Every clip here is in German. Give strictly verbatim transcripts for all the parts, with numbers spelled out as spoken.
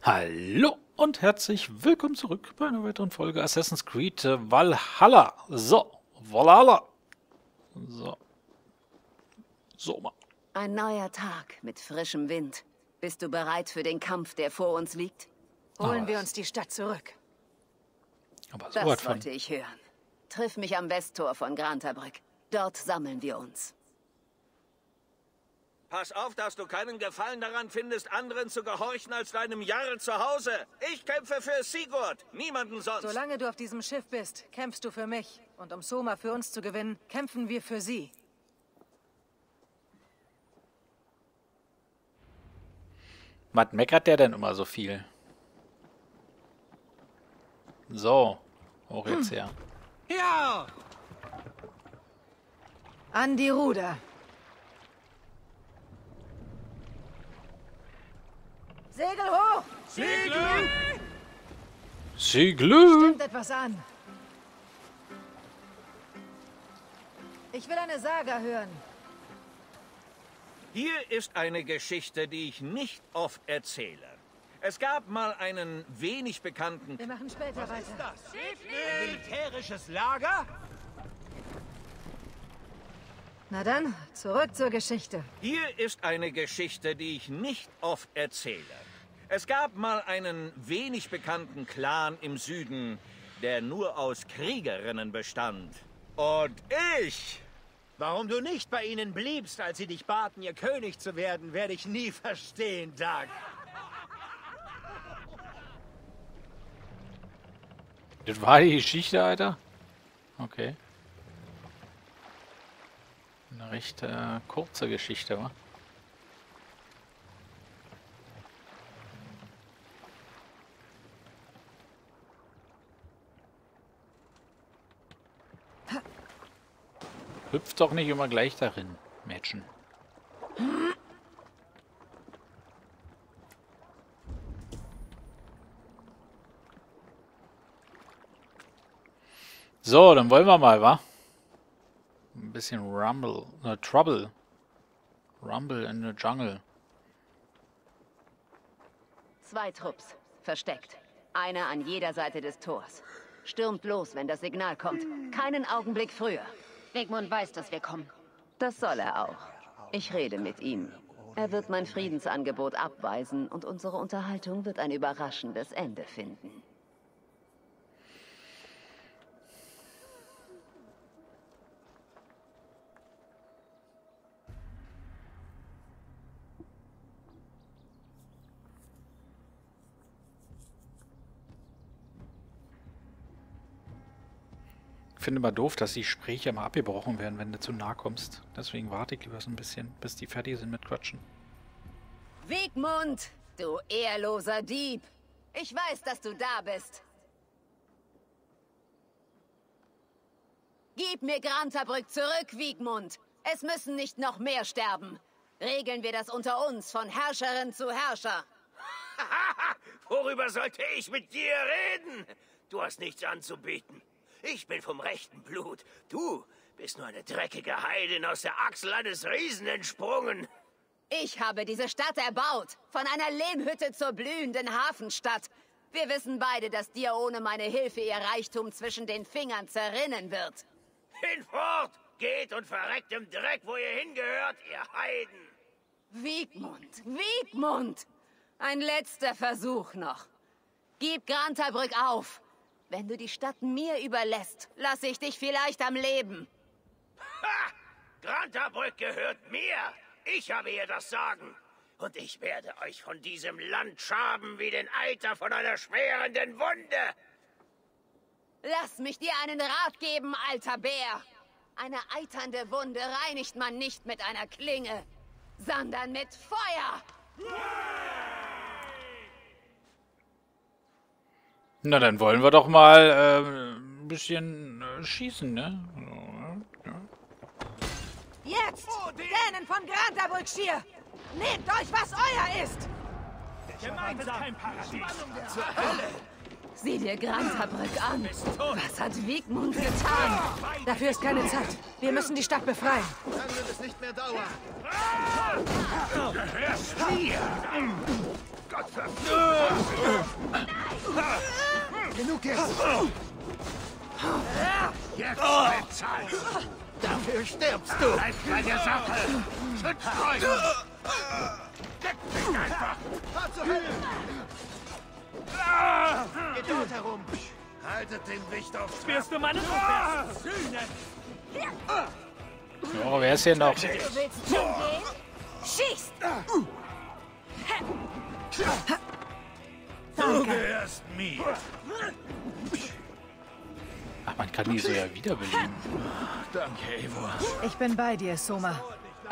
Hallo und herzlich willkommen zurück bei einer weiteren Folge Assassin's Creed äh, Valhalla. So, Valhalla. So. So mal. Ein neuer Tag mit frischem Wind. Bist du bereit für den Kampf, der vor uns liegt? Holen Aber wir das- uns die Stadt zurück. Aber so Das was von. wollte ich hören. Triff mich am Westtor von Grantabrück. Dort sammeln wir uns. Pass auf, dass du keinen Gefallen daran findest, anderen zu gehorchen als deinem Jarl zu Hause. Ich kämpfe für Sigurd, niemanden sonst. Solange du auf diesem Schiff bist, kämpfst du für mich. Und um Soma für uns zu gewinnen, kämpfen wir für sie. Was meckert der denn immer so viel? So, hoch jetzt her. Ja! An die Ruder. Segel hoch! Segle! Stimmt etwas an. Ich will eine Saga hören. Hier ist eine Geschichte, die ich nicht oft erzähle. Es gab mal einen wenig bekannten... Wir machen später weiter. Ein militärisches Lager? Na dann, zurück zur Geschichte. Hier ist eine Geschichte, die ich nicht oft erzähle. Es gab mal einen wenig bekannten Clan im Süden, der nur aus Kriegerinnen bestand. Und ich... Warum du nicht bei ihnen bliebst, als sie dich baten, ihr König zu werden, werde ich nie verstehen, Doug. Das war die Geschichte, Alter? Okay. Eine recht äh, kurze Geschichte, wa? Hüpft doch nicht immer gleich darin, Mädchen. So, dann wollen wir mal, wa? Ein bisschen Rumble, ne, Trouble. Rumble in the Jungle. Zwei Trupps, versteckt. Einer an jeder Seite des Tors. Stürmt los, wenn das Signal kommt. Keinen Augenblick früher. Wegmund weiß, dass wir kommen. Das soll er auch. Ich rede mit ihm. Er wird mein Friedensangebot abweisen und unsere Unterhaltung wird ein überraschendes Ende finden. Ich finde immer doof, dass die Gespräche immer abgebrochen werden, wenn du zu nah kommst. Deswegen warte ich lieber so ein bisschen, bis die fertig sind mit Quatschen. Wigmund, du ehrloser Dieb. Ich weiß, dass du da bist. Gib mir Grantabrück zurück, Wigmund. Es müssen nicht noch mehr sterben. Regeln wir das unter uns, von Herrscherin zu Herrscher. Worüber sollte ich mit dir reden? Du hast nichts anzubieten. Ich bin vom rechten Blut. Du bist nur eine dreckige Heidin aus der Achsel eines Riesen entsprungen. Ich habe diese Stadt erbaut. Von einer Lehmhütte zur blühenden Hafenstadt. Wir wissen beide, dass dir ohne meine Hilfe ihr Reichtum zwischen den Fingern zerrinnen wird. Hinfort! Geht und verreckt im Dreck, wo ihr hingehört, ihr Heiden! Wigmund, Wigmund! Ein letzter Versuch noch. Gib Grantabrück auf. Wenn du die Stadt mir überlässt, lasse ich dich vielleicht am Leben. Ha! Grantabrück gehört mir! Ich habe hier das Sagen. Und ich werde euch von diesem Land schaben wie den Eiter von einer schwerenden Wunde. Lass mich dir einen Rat geben, alter Bär. Eine eiternde Wunde reinigt man nicht mit einer Klinge, sondern mit Feuer. Na, dann wollen wir doch mal äh, ein bisschen äh, schießen, ne? Ja, ja. Jetzt! Dänen von Grantabrück schier! Nehmt euch, was euer ist! Gemeinsam kein Paradies. Zur Hölle! Sieh dir Grantabrück an. Was hat Wigmund getan? Dafür ist keine Zeit. Wir müssen die Stadt befreien. Dann wird es nicht mehr dauern. Gott verflucht! Genug jetzt! Jetzt bezahlst du! Dafür stirbst du! Bleib bei der Sache! Schützt euch! Deckt dich einfach! Fahr zur Hölle! Geht dort herum! Haltet den Wicht auf! Wirst du meine Sühne? Oh, wer ist hier noch? Du willst schon gehen? Schießt! Du gehörst mir! Ach, man kann die so ja wiederbeleben. Danke, Eivor. Ich bin bei dir, Soma.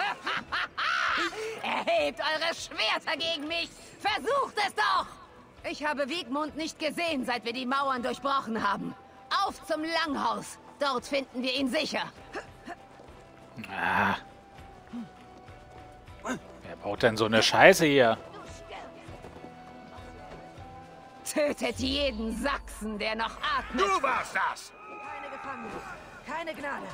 Erhebt eure Schwerter gegen mich! Versucht es doch! Ich habe Wigmund nicht gesehen, seit wir die Mauern durchbrochen haben. Auf zum Langhaus! Dort finden wir ihn sicher. Ah. Wer baut denn so eine Scheiße hier? Tötet jeden Sachsen, der noch atmet. Du warst das! Keine Gefangene. Keine Gnade.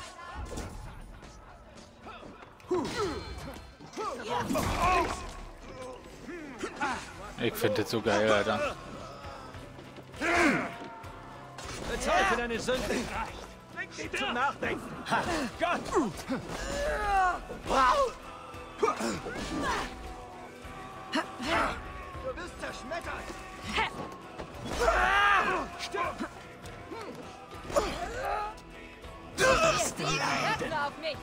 Ich finde das so geil, Alter. Bezeichne deine Sünden. Bring sie zum Nachdenken. Ha, Gott! Du bist zerschmettert! Hört auf mich!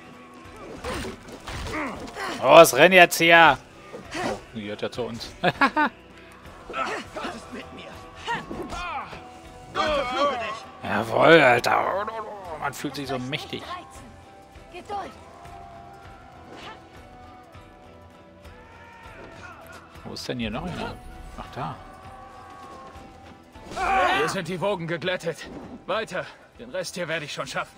Oh, es rennt jetzt hier. Oh, die hört ja zu uns. Gott ist mit mir! Gott verfluche dich! Jawohl, Alter. Man fühlt sich so mächtig. Geduld! Wo ist denn hier noch einer? Ach, da. Hier sind die Wogen geglättet. Weiter. Den Rest hier werde ich schon schaffen.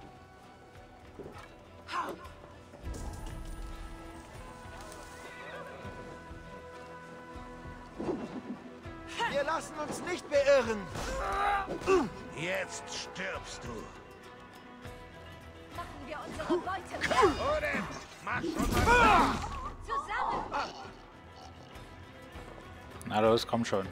Wir lassen uns nicht beirren! Jetzt stirbst du! Machen wir unsere Beute Odin, mach schon mal! zusammen! Na los, komm schon.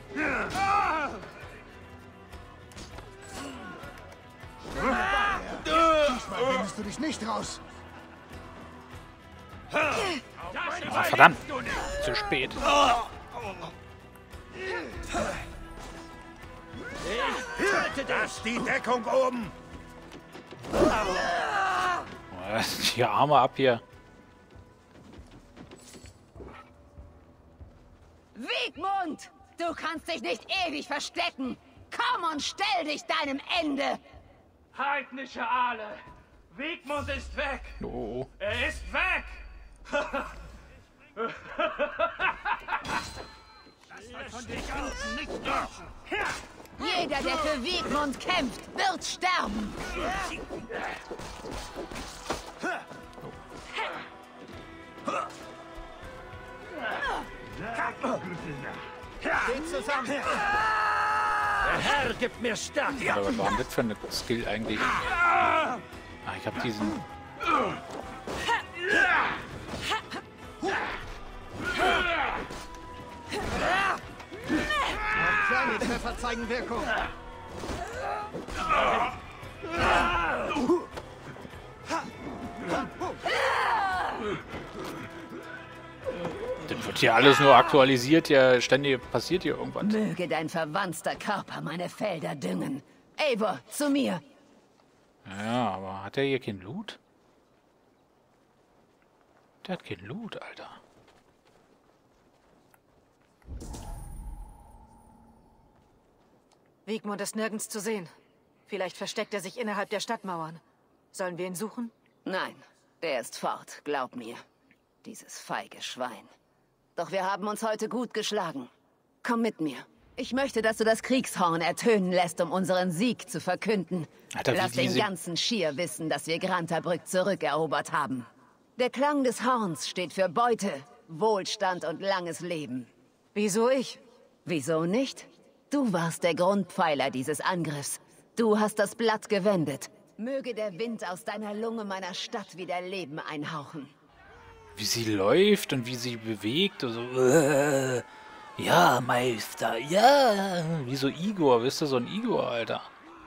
Diesmal findest du dich nicht raus! Ah, verdammt. Zu spät. Lass die Deckung oben! Oh, die Arme ab hier. Wigmund! Du kannst dich nicht ewig verstecken! Komm und stell dich deinem Ende! Heidnische Aale! Wigmund ist weg! Oh. Er ist weg! Jeder, der für Wigmund kämpft, wird sterben! Geht zusammen! Der Herr gibt mir Stärke. Aber was war denn das für eine Skill eigentlich? Ah, ich hab diesen... Kleine Treffer zeigen Wirkung! Das wird hier alles nur aktualisiert, ja, ständig passiert hier irgendwas. Möge dein verwandter Körper meine Felder düngen. Eivor, zu mir! Ja, aber hat er hier kein Loot? Der hat kein Loot, Alter. Wigmund ist nirgends zu sehen. Vielleicht versteckt er sich innerhalb der Stadtmauern. Sollen wir ihn suchen? Nein, der ist fort, glaub mir. Dieses feige Schwein. Doch wir haben uns heute gut geschlagen. Komm mit mir. Ich möchte, dass du das Kriegshorn ertönen lässt, um unseren Sieg zu verkünden. Alter, wie Lass den diese- ganzen Schier wissen, dass wir Grantabrück zurückerobert haben. Der Klang des Horns steht für Beute, Wohlstand und langes Leben. Wieso ich? Wieso nicht? Du warst der Grundpfeiler dieses Angriffs. Du hast das Blatt gewendet. Möge der Wind aus deiner Lunge meiner Stadt wieder Leben einhauchen. Wie sie läuft und wie sie bewegt. Und so, äh, ja, Meister, ja. Wie so Igor, wisst ihr, so ein Igor, Alter.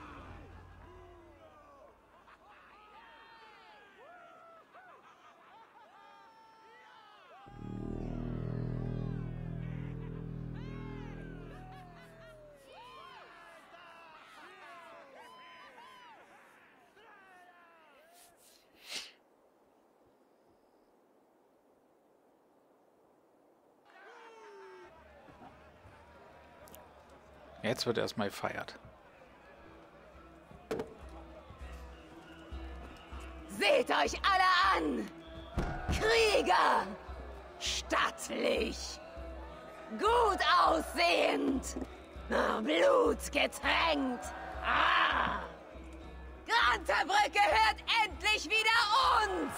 Jetzt wird erstmal gefeiert. Seht euch alle an! Krieger! Stattlich! Gut aussehend! Blutgetränkt! Ah! Grantabrück gehört endlich wieder uns!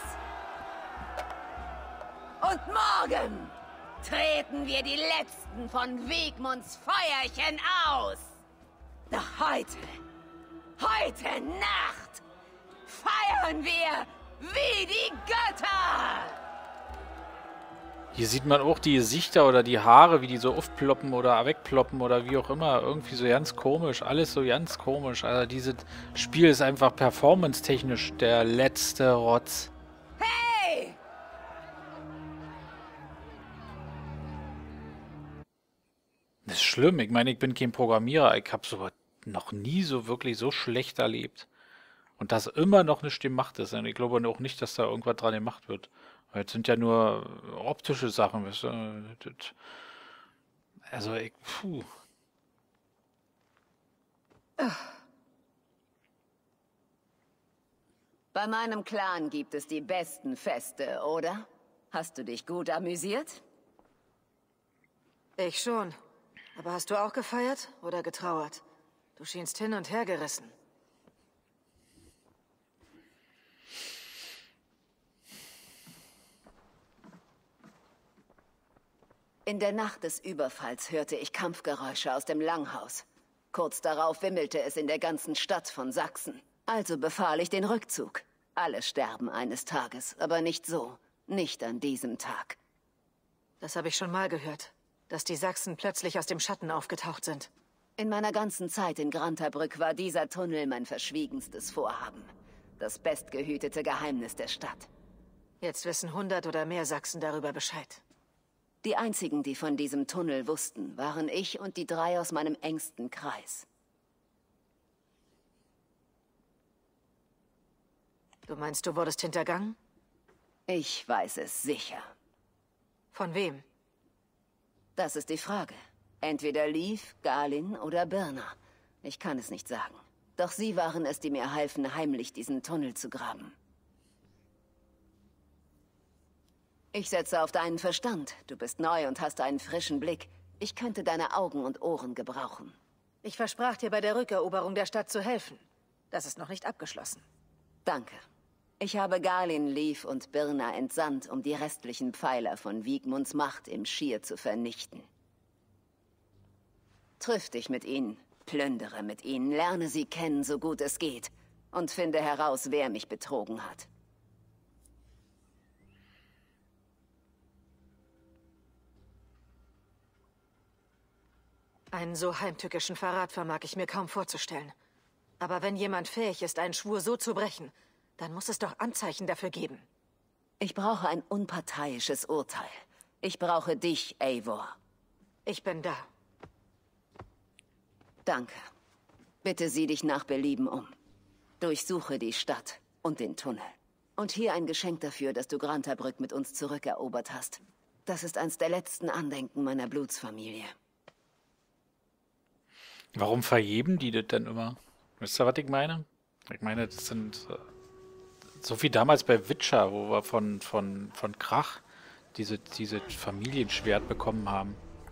Und morgen treten wir die letzten von Wigmunds Feuerchen aus. Doch heute, heute Nacht, feiern wir wie die Götter. Hier sieht man auch die Gesichter oder die Haare, wie die so aufploppen oder wegploppen oder wie auch immer. Irgendwie so ganz komisch, alles so ganz komisch. Also dieses Spiel ist einfach performance-technisch der letzte Rotz. Hey! Das ist schlimm. Ich meine, ich bin kein Programmierer. Ich habe sowas noch nie so wirklich so schlecht erlebt. Und das immer noch nicht gemacht ist. Und ich glaube auch nicht, dass da irgendwas dran gemacht wird. Weil es sind ja nur optische Sachen, weißt du? Also, ich, puh. Bei meinem Clan gibt es die besten Feste, oder? Hast du dich gut amüsiert? Ich schon. Aber hast du auch gefeiert oder getrauert? Du schienst hin und her gerissen. In der Nacht des Überfalls hörte ich Kampfgeräusche aus dem Langhaus. Kurz darauf wimmelte es in der ganzen Stadt von Sachsen. Also befahl ich den Rückzug. Alle sterben eines Tages, aber nicht so. Nicht an diesem Tag. Das habe ich schon mal gehört. Dass die Sachsen plötzlich aus dem Schatten aufgetaucht sind. In meiner ganzen Zeit in Grantabrück war dieser Tunnel mein verschwiegenstes Vorhaben. Das bestgehütete Geheimnis der Stadt. Jetzt wissen hundert oder mehr Sachsen darüber Bescheid. Die einzigen, die von diesem Tunnel wussten, waren ich und die drei aus meinem engsten Kreis. Du meinst, du wurdest hintergangen? Ich weiß es sicher. Von wem? Das ist die Frage. Entweder Leaf, Galin oder Birna. Ich kann es nicht sagen. Doch sie waren es, die mir halfen, heimlich diesen Tunnel zu graben. Ich setze auf deinen Verstand. Du bist neu und hast einen frischen Blick. Ich könnte deine Augen und Ohren gebrauchen. Ich versprach dir bei der Rückeroberung der Stadt zu helfen. Das ist noch nicht abgeschlossen. Danke. Ich habe Galin, Leaf und Birna entsandt, um die restlichen Pfeiler von Wigmunds Macht im Schir zu vernichten. Triff dich mit ihnen, plündere mit ihnen, lerne sie kennen, so gut es geht, und finde heraus, wer mich betrogen hat. Einen so heimtückischen Verrat vermag ich mir kaum vorzustellen. Aber wenn jemand fähig ist, einen Schwur so zu brechen, dann muss es doch Anzeichen dafür geben. Ich brauche ein unparteiisches Urteil. Ich brauche dich, Eivor. Ich bin da. Danke. Bitte sieh dich nach Belieben um. Durchsuche die Stadt und den Tunnel. Und hier ein Geschenk dafür, dass du Grantabrück mit uns zurückerobert hast. Das ist eins der letzten Andenken meiner Blutsfamilie. Warum vergeben die das denn immer? Wisst ihr, was ich meine? Ich meine, das sind äh, so wie damals bei Witcher, wo wir von, von, von Krach diese, diese Familienschwert bekommen haben.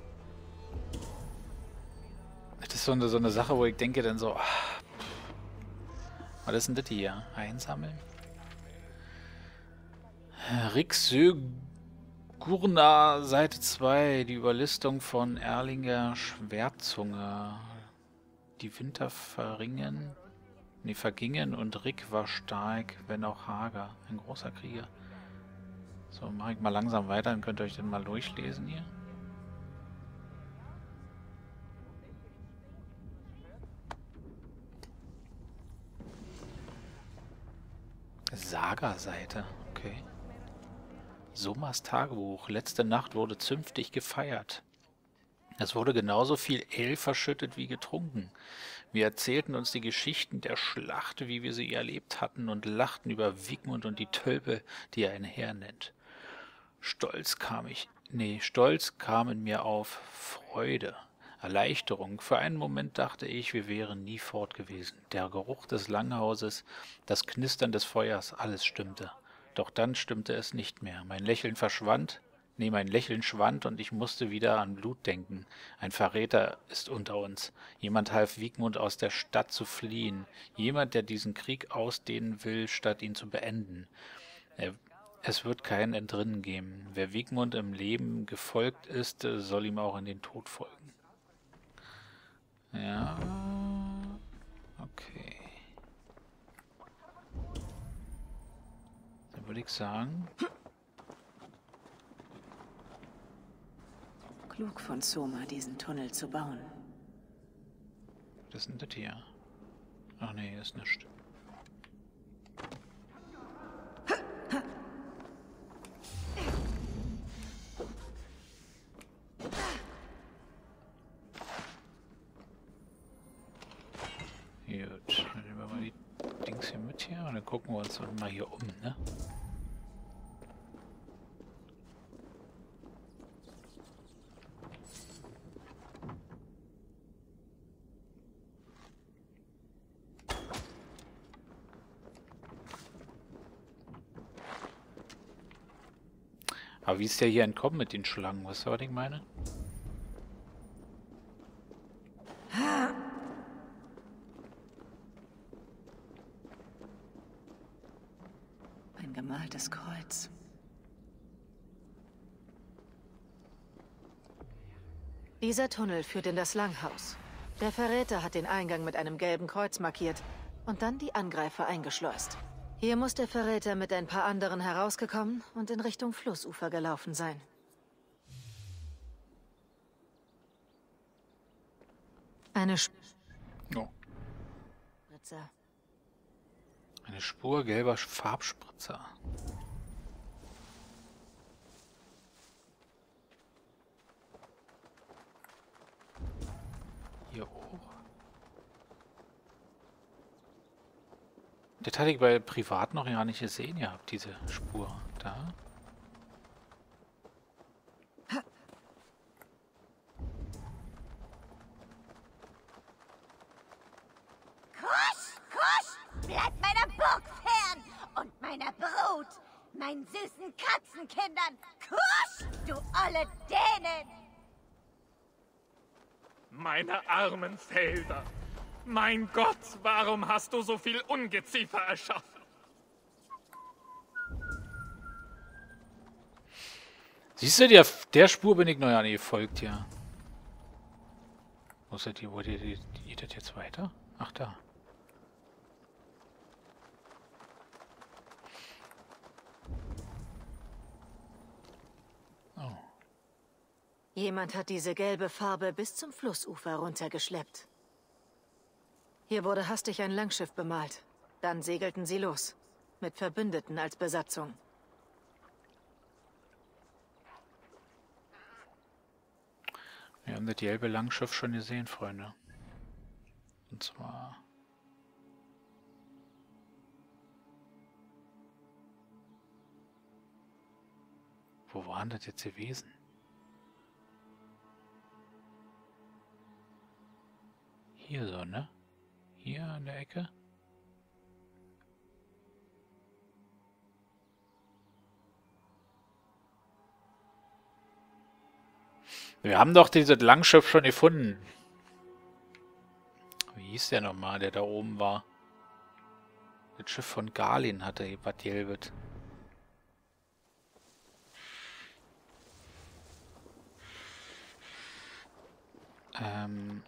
Das ist so eine, so eine Sache, wo ich denke dann so, ach, was ist denn das hier? Einsammeln? Rixö Gurna, Seite zwei, die Überlistung von Erlinger Schwertzunge. Die Winter verringen, nee, vergingen und Rick war stark, wenn auch hager. Ein großer Krieger. So, mache ich mal langsam weiter, dann könnt ihr euch den mal durchlesen hier. Saga-Seite, okay. Somas Tagebuch. Letzte Nacht wurde zünftig gefeiert. Es wurde genauso viel Ale verschüttet wie getrunken. Wir erzählten uns die Geschichten der Schlacht, wie wir sie erlebt hatten, und lachten über Wigmund und die Tölpel, die er ein Herr nennt. Stolz kam ich, nee, Stolz kam in mir auf, Freude, Erleichterung. Für einen Moment dachte ich, wir wären nie fort gewesen. Der Geruch des Langhauses, das Knistern des Feuers, alles stimmte. Doch dann stimmte es nicht mehr. Mein Lächeln verschwand, nee, mein Lächeln schwand und ich musste wieder an Blut denken. Ein Verräter ist unter uns. Jemand half Wigmund aus der Stadt zu fliehen. Jemand, der diesen Krieg ausdehnen will, statt ihn zu beenden. Er, es wird kein Entrinnen geben. Wer Wigmund im Leben gefolgt ist, soll ihm auch in den Tod folgen. Ja, okay. Dann würde ich sagen... Klug von Soma, diesen Tunnel zu bauen. Das ist das hier. Ach nee, das ist nichts. Gut, dann nehmen wir mal die Dings hier mit hier und dann gucken wir uns mal hier um, ne? Aber wie ist der hier entkommen mit den Schlangen? Was soll ich meine? Ein gemaltes Kreuz. Dieser Tunnel führt in das Langhaus. Der Verräter hat den Eingang mit einem gelben Kreuz markiert und dann die Angreifer eingeschleust. Hier muss der Verräter mit ein paar anderen herausgekommen und in Richtung Flussufer gelaufen sein. Eine Sp Oh. Spritzer. Eine Spur gelber Farbspritzer. Hier hoch. Das hatte ich bei Privat noch gar nicht gesehen gehabt, diese Spur. Da. Kusch, Kusch, bleib meiner Burg fern und meiner Brut, meinen süßen Katzenkindern. Kusch, du olle Dänen! Meine armen Felder! Mein Gott, warum hast du so viel Ungeziefer erschaffen? Siehst du, der, der Spur bin ich noch ja nicht gefolgt hier. Wo ist das hier? Wo geht die, geht das jetzt weiter? Ach, da. Oh. Jemand hat diese gelbe Farbe bis zum Flussufer runtergeschleppt. Hier wurde hastig ein Langschiff bemalt. Dann segelten sie los. Mit Verbündeten als Besatzung. Wir haben das gelbe Langschiff schon gesehen, Freunde. Und zwar... Wo war denn das jetzt gewesen? Hier so, ne? Hier an der Ecke. Wir haben doch dieses Langschiff schon gefunden. Wie hieß der nochmal, der da oben war? Das Schiff von Galin hatte was gelbet. Ähm...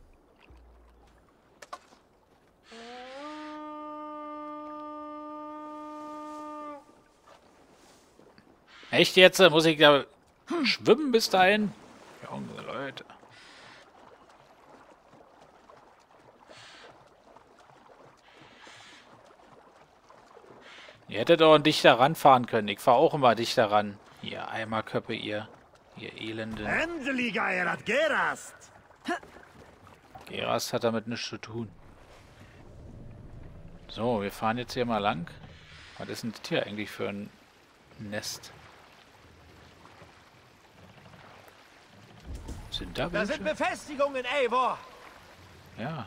Echt jetzt? Muss ich da schwimmen bis dahin? Junge Leute. Ihr hättet auch dichter ranfahren können. Ich fahre auch immer dichter ran. Ihr Eimerköppe, ihr. Ihr Elende. Gerast! Gerast hat damit nichts zu tun. So, wir fahren jetzt hier mal lang. Was ist denn das hier eigentlich für ein Nest? Sind da welche? Da sind Befestigungen, Eivor! Ja.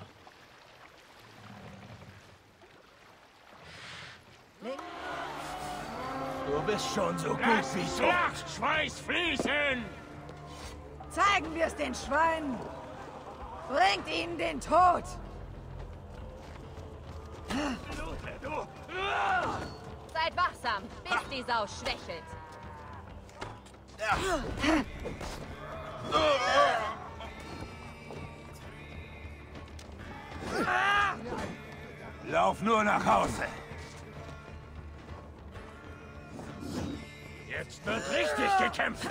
Du bist schon so gut wie so. Schlachtschweiß fließen! Zeigen wir es den Schweinen! Bringt ihnen den Tod! Seid wachsam, bis die Sau schwächelt. Lauf nur nach Hause. Jetzt wird richtig gekämpft!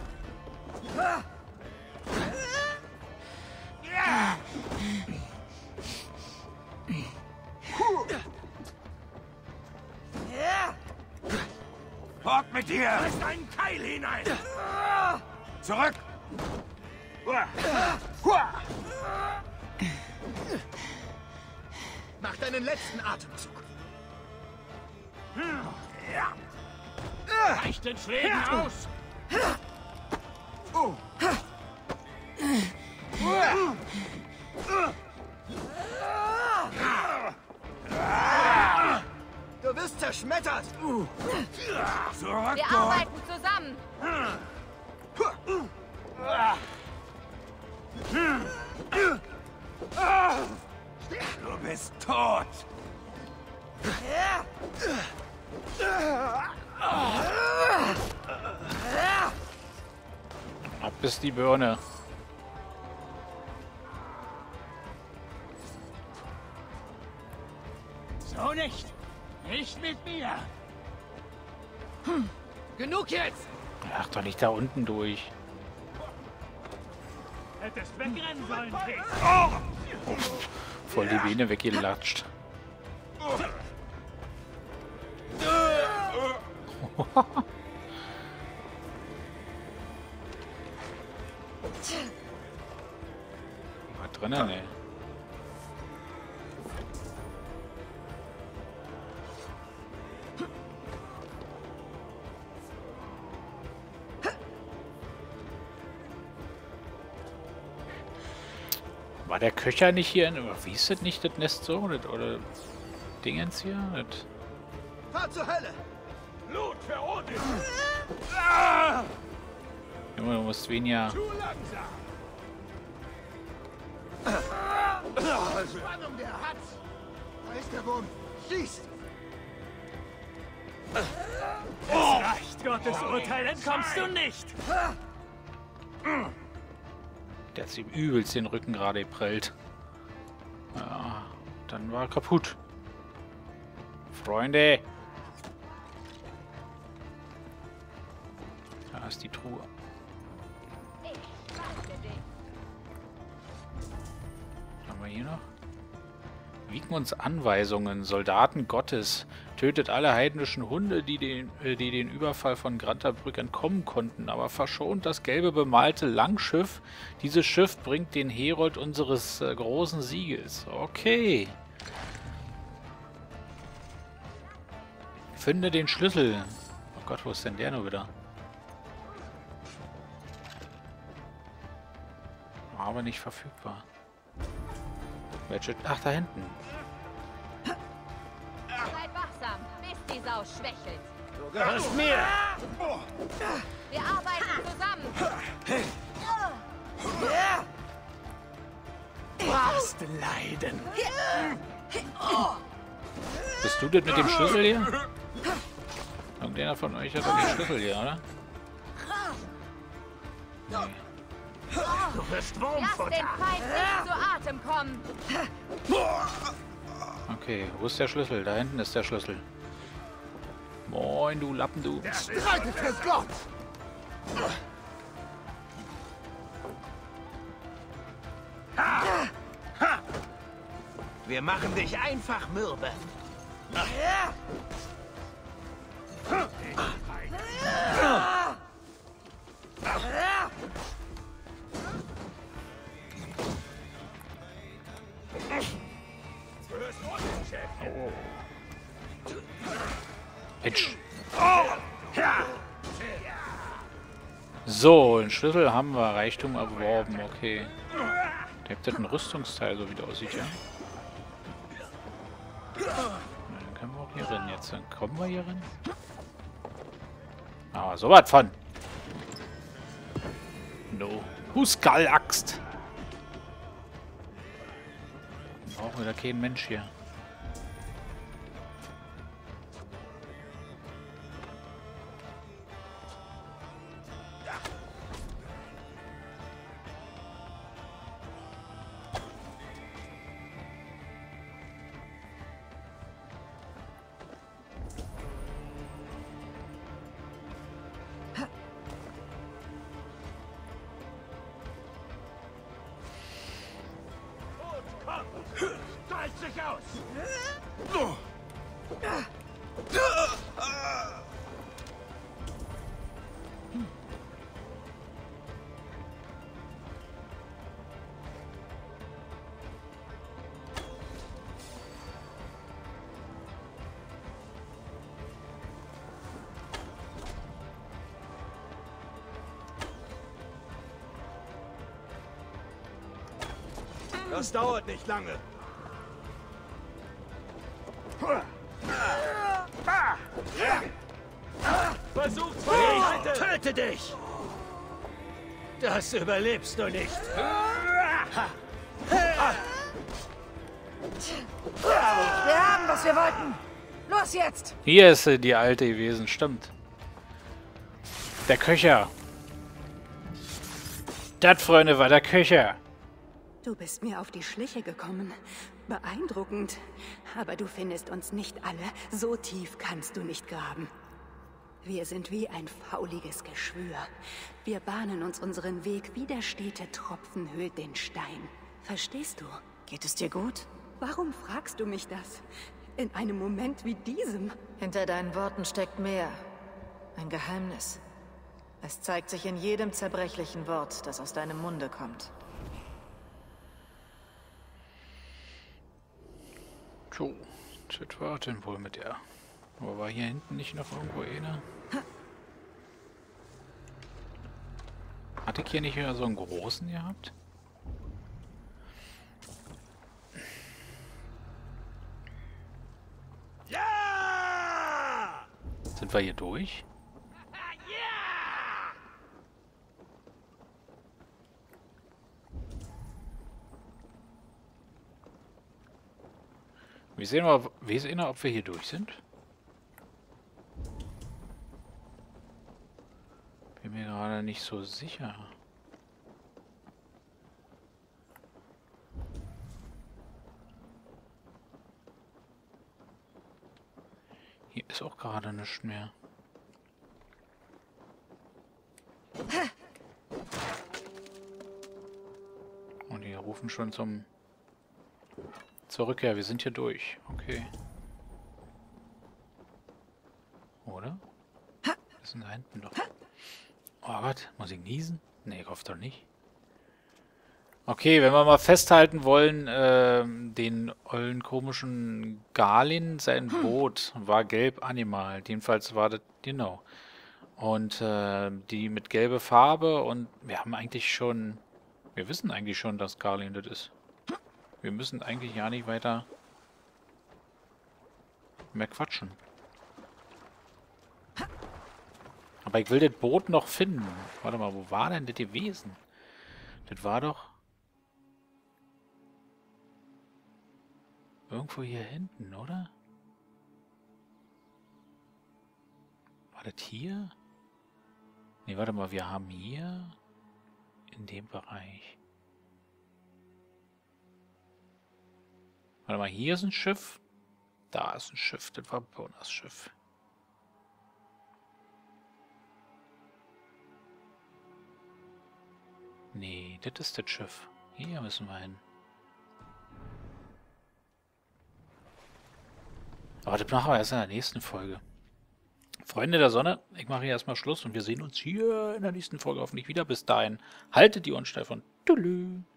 Fort mit dir! Ist ein Keil hinein! Zurück! Mach deinen letzten Atemzug. Reicht den Schlägen aus! Du wirst zerschmettert! Zurück! Wir arbeiten zusammen. Du bist tot! Ab ist die Birne. So nicht! Nicht mit mir! Genug jetzt! Ach, doch nicht da unten durch. Hättest wegrennen sollen, Pete! Voll die Vene weggelatscht. Was drinnen, ey? War der Köcher nicht hier in... Wie ist das nicht, das Nest so? Das, oder Dingens hier? Das, Fahr zur Hölle! Blut für Odin! Junge, du musst weniger... Zu langsam! Spannung, der hat! Da ist der Wurm! Schieß! Es reicht! Gottes Urteil entkommst du nicht! Der hat ihm übelst den Rücken gerade geprellt. Ja, dann war er kaputt. Freunde! Da ist die Truhe. Haben wir hier noch? Wigmunds Anweisungen, Soldaten Gottes. Tötet alle heidnischen Hunde, die den, äh, die den Überfall von Grantabrück entkommen konnten, aber verschont das gelbe bemalte Langschiff. Dieses Schiff bringt den Herold unseres äh, großen Sieges. Okay. Finde den Schlüssel. Oh Gott, wo ist denn der nur wieder? Aber nicht verfügbar. Welche? Ach, da hinten. Seid wachsam, bis die Sau schwächelt. Du gehörst mir! Wir arbeiten zusammen. Brauchst leiden! Bist du das mit dem Schlüssel hier? Irgendeiner von euch hat doch den Schlüssel hier, oder? Nee. Du wirst Lass Wurmfutter. den Feind nicht zu Atem kommen. Okay, wo ist der Schlüssel? Da hinten ist der Schlüssel. Moin, du Lappen, du. Streitet für Gott. Wir machen dich einfach mürbe. Mensch. So, den Schlüssel haben wir. Reichtum erworben, okay. Der hat ein Rüstungsteil, so wie der aussieht, ja? Na, dann können wir auch hier rein jetzt. Dann kommen wir hier rein. Aber so was von. No. Huskal-Axt. Brauchen wir da keinen Mensch hier. Teilt sich aus. Das dauert nicht lange. Versuch zwei! Ich töte dich! Das überlebst du nicht. Wir haben, was wir wollten. Los jetzt! Hier ist sie, die alte gewesen, stimmt. Der Köcher. Das, Freunde, war der Köcher. Du bist mir auf die Schliche gekommen. Beeindruckend. Aber du findest uns nicht alle. So tief kannst du nicht graben. Wir sind wie ein fauliges Geschwür. Wir bahnen uns unseren Weg, wie der stete Tropfen hüllt den Stein. Verstehst du? Geht es dir gut? Warum fragst du mich das? In einem Moment wie diesem? Hinter deinen Worten steckt mehr. Ein Geheimnis. Es zeigt sich in jedem zerbrechlichen Wort, das aus deinem Munde kommt. So, das war denn wohl mit der. Aber war hier hinten nicht noch irgendwo eine? Hatte ich hier nicht wieder so einen großen gehabt? Ja! Sind wir hier durch? Wir sehen mal, wir sehen, ob wir hier durch sind. Bin mir gerade nicht so sicher. Hier ist auch gerade nichts mehr. Und die rufen schon zum zur Rückkehr. Wir sind hier durch. Okay. Oder? Was ist denn da hinten doch? Oh Gott, muss ich niesen? Nee, ich hoffe doch nicht. Okay, wenn wir mal festhalten wollen, ähm, den ollen komischen Galin, sein Boot war gelb angemalt. Jedenfalls war das, genau. Und äh, die mit gelbe Farbe und wir haben eigentlich schon, wir wissen eigentlich schon, dass Galin das ist. Wir müssen eigentlich ja nicht weiter mehr quatschen. Aber ich will das Boot noch finden. Warte mal, wo war denn das gewesen? Das war doch irgendwo hier hinten, oder? War das hier? Ne, warte mal, wir haben hier in dem Bereich. Warte mal, hier ist ein Schiff. Da ist ein Schiff, das war Bonas Schiff. Nee, das ist das Schiff. Hier müssen wir hin. Aber das machen wir erst in der nächsten Folge. Freunde der Sonne, ich mache hier erstmal Schluss und wir sehen uns hier in der nächsten Folge hoffentlich wieder. Bis dahin, haltet die Ohren steif und tschüss.